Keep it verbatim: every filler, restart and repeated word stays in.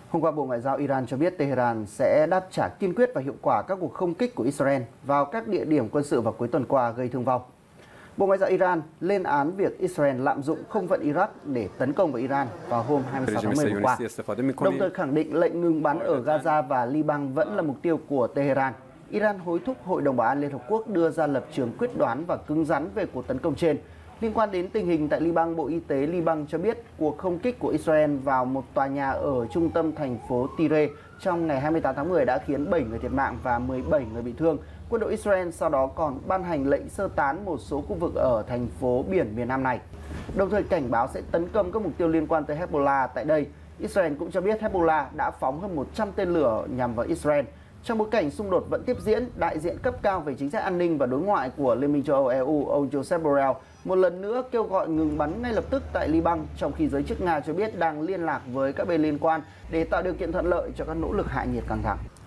Hôm qua, Bộ Ngoại giao Iran cho biết Tehran sẽ đáp trả kiên quyết và hiệu quả các cuộc không kích của Israel vào các địa điểm quân sự vào cuối tuần qua gây thương vong. Bộ Ngoại giao Iran lên án việc Israel lạm dụng không phận Iraq để tấn công vào Iran vào hôm hai mươi sáu tháng mười vừa qua, đồng thời khẳng định lệnh ngừng bắn ở Gaza và Liban vẫn là mục tiêu của Tehran. Iran hối thúc Hội đồng Bảo an Liên Hợp Quốc đưa ra lập trường quyết đoán và cứng rắn về cuộc tấn công trên. Liên quan đến tình hình tại Liban, Bộ Y tế Liban cho biết cuộc không kích của Israel vào một tòa nhà ở trung tâm thành phố Tyre trong ngày hai mươi tám tháng mười đã khiến bảy người thiệt mạng và mười bảy người bị thương. Quân đội Israel sau đó còn ban hành lệnh sơ tán một số khu vực ở thành phố biển miền Nam này, đồng thời cảnh báo sẽ tấn công các mục tiêu liên quan tới Hezbollah tại đây. Israel cũng cho biết Hezbollah đã phóng hơn một trăm tên lửa nhằm vào Israel. Trong bối cảnh xung đột vẫn tiếp diễn, đại diện cấp cao về chính sách an ninh và đối ngoại của Liên minh châu Âu E U, ông Josep Borrell, một lần nữa kêu gọi ngừng bắn ngay lập tức tại Liban, trong khi giới chức Nga cho biết đang liên lạc với các bên liên quan để tạo điều kiện thuận lợi cho các nỗ lực hạ nhiệt căng thẳng.